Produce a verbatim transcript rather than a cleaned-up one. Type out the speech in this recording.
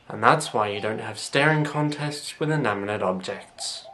And that's why you don't have staring contests with inanimate objects.